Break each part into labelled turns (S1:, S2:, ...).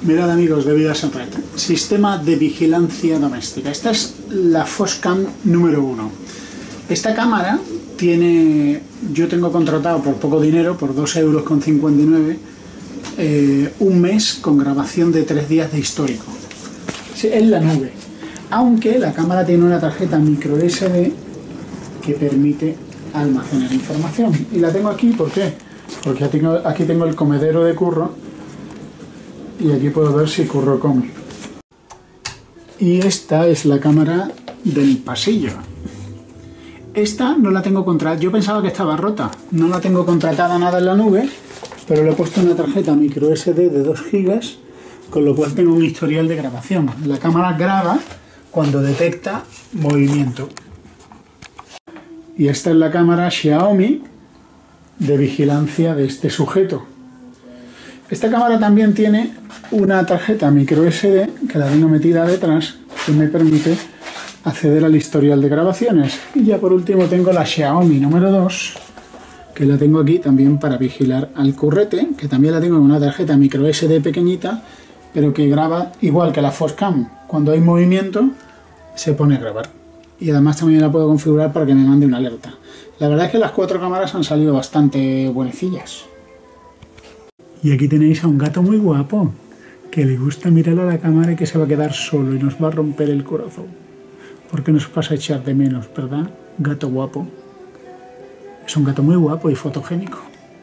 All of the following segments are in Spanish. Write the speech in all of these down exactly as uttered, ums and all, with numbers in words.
S1: Mirad amigos de Vida Red, sistema de vigilancia doméstica. Esta es la Foscam número uno. Esta cámara tiene, yo tengo contratado por poco dinero, por dos euros con cincuenta y nueve, eh, un mes con grabación de tres días de histórico. Sí, en la nube. Aunque la cámara tiene una tarjeta micro ese de que permite almacenar información. Y la tengo aquí, ¿por qué? Porque aquí tengo, aquí tengo el comedero de Curro. Y aquí puedo ver si Curro come. Y esta es la cámara del pasillo. Esta no la tengo contratada. Yo pensaba que estaba rota. No la tengo contratada nada en la nube, pero le he puesto una tarjeta micro ese de de dos gigas, con lo cual tengo un historial de grabación. La cámara graba cuando detecta movimiento. Y esta es la cámara Xiaomi de vigilancia de este sujeto. Esta cámara también tiene una tarjeta micro ese de que la tengo metida detrás, que me permite acceder al historial de grabaciones. Y ya por último tengo la Xiaomi número dos, que la tengo aquí también para vigilar al currete, que también la tengo en una tarjeta micro ese de pequeñita, pero que graba igual que la Foscam. Cuando hay movimiento se pone a grabar. Y además también la puedo configurar para que me mande una alerta. La verdad es que las cuatro cámaras han salido bastante buenecillas. Y aquí tenéis a un gato muy guapo, que le gusta mirar a la cámara y que se va a quedar solo y nos va a romper el corazón. Porque nos pasa a echar de menos, ¿verdad? Gato guapo. Es un gato muy guapo y fotogénico.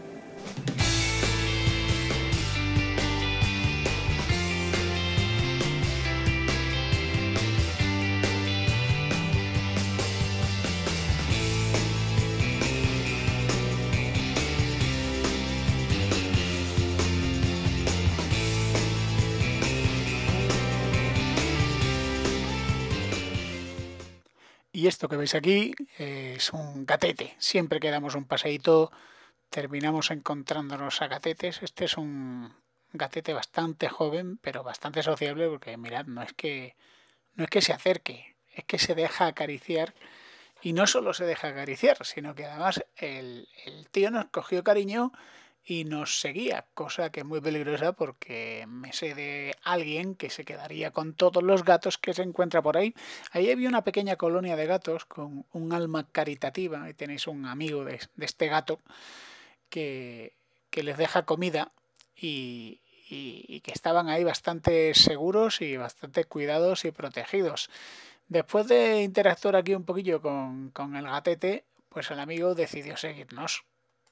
S1: Y esto que veis aquí es un gatete. Siempre que damos un paseíto terminamos encontrándonos a gatetes. Este es un gatete bastante joven, pero bastante sociable, porque mirad, no es que, no es que se acerque, es que se deja acariciar. Y no solo se deja acariciar, sino que además el, el tío nos cogió cariño y nos seguía, cosa que es muy peligrosa porque me sé de alguien que se quedaría con todos los gatos que se encuentra por ahí. Ahí había una pequeña colonia de gatos con un alma caritativa, y tenéis un amigo de, de este gato que, que les deja comida y, y, y que estaban ahí bastante seguros y bastante cuidados y protegidos. Después de interactuar aquí un poquillo con, con el gatete, pues el amigo decidió seguirnos.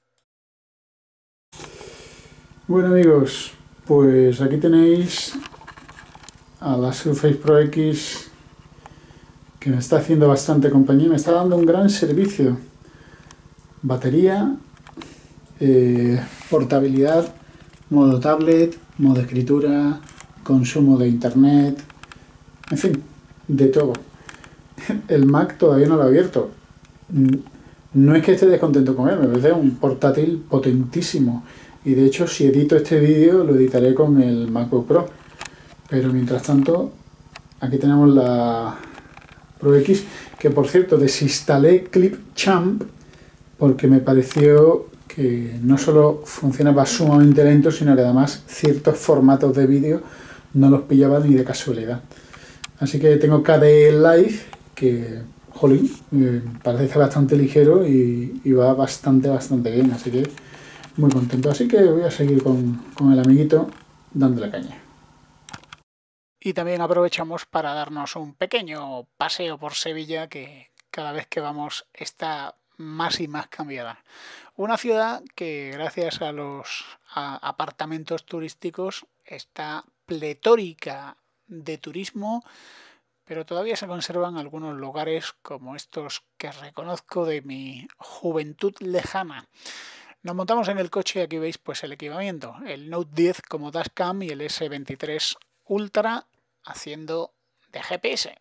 S1: Bueno amigos, pues aquí tenéis a la Surface Pro X, que me está haciendo bastante compañía, me está dando un gran servicio. Batería, eh, portabilidad, modo tablet, modo escritura, consumo de internet, en fin, de todo. El Mac todavía no lo he abierto. No es que esté descontento con él, me parece un portátil potentísimo. Y de hecho, si edito este vídeo, lo editaré con el MacBook Pro. Pero mientras tanto, aquí tenemos la Pro X, que por cierto desinstalé Clipchamp porque me pareció que no solo funcionaba sumamente lento, sino que además ciertos formatos de vídeo no los pillaba ni de casualidad. Así que tengo K D E Live, que, jolín, eh, parece bastante ligero y, y va bastante, bastante bien. Así que muy contento, así que voy a seguir con, con el amiguito dándole caña. Y también aprovechamos para darnos un pequeño paseo por Sevilla, que cada vez que vamos está más y más cambiada. Una ciudad que gracias a los a apartamentos turísticos está pletórica de turismo, pero todavía se conservan algunos lugares como estos que reconozco de mi juventud lejana. Nos montamos en el coche y aquí veis pues el equipamiento, el Note diez como dashcam y el S veintitrés Ultra haciendo de G P S.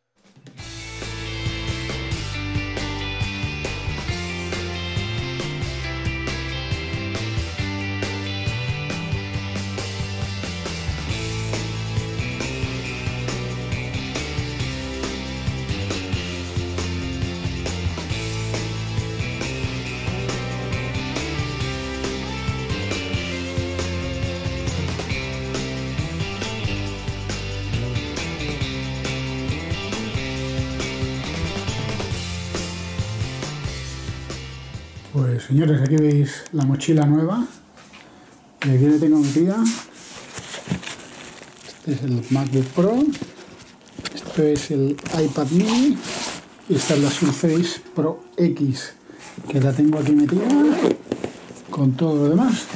S1: señores, aquí veis la mochila nueva. Y aquí le tengo metida. Este es el MacBook Pro. Esto es el iPad mini. Y esta es la Surface Pro X, que la tengo aquí metida con todo lo demás.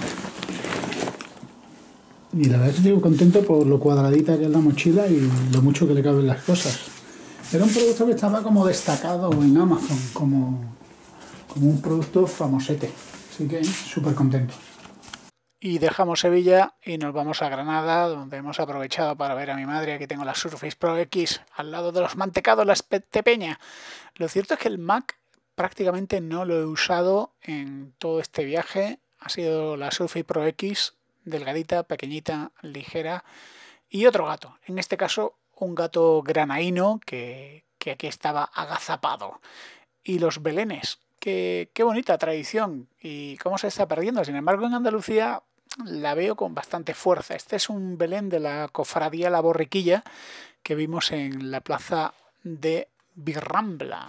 S1: Y la verdad es que estoy contento por lo cuadradita que es la mochila y lo mucho que le caben las cosas. Era un producto que estaba como destacado en Amazon, como, como un producto famosete. Así que súper contento. Y dejamos Sevilla y nos vamos a Granada, donde hemos aprovechado para ver a mi madre. Aquí tengo la Surface Pro X al lado de los mantecados, la Espetepeña. Lo cierto es que el Mac prácticamente no lo he usado en todo este viaje. Ha sido la Surface Pro X, delgadita, pequeñita, ligera, y otro gato. En este caso, un gato granaíno que, que aquí estaba agazapado. Y los belenes. Qué, qué bonita tradición y cómo se está perdiendo. Sin embargo, en Andalucía la veo con bastante fuerza. Este es un Belén de la cofradía La Borriquilla que vimos en la plaza de Virrambla.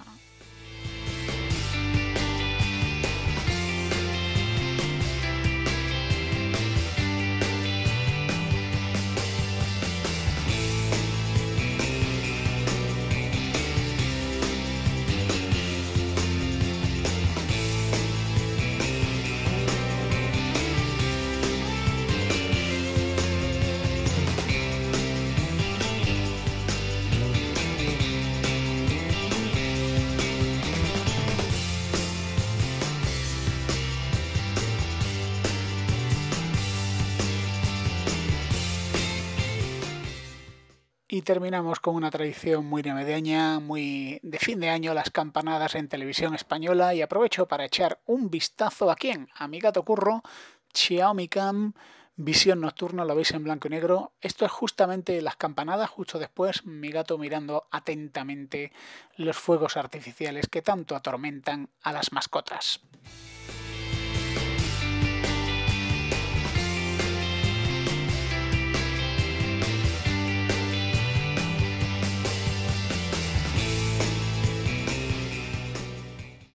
S1: Y terminamos con una tradición muy navideña, muy de fin de año, las campanadas en televisión española. Y aprovecho para echar un vistazo a quién, a mi gato Curro, Xiaomi Cam, visión nocturna, lo veis en blanco y negro. Esto es justamente las campanadas, justo después mi gato mirando atentamente los fuegos artificiales que tanto atormentan a las mascotas.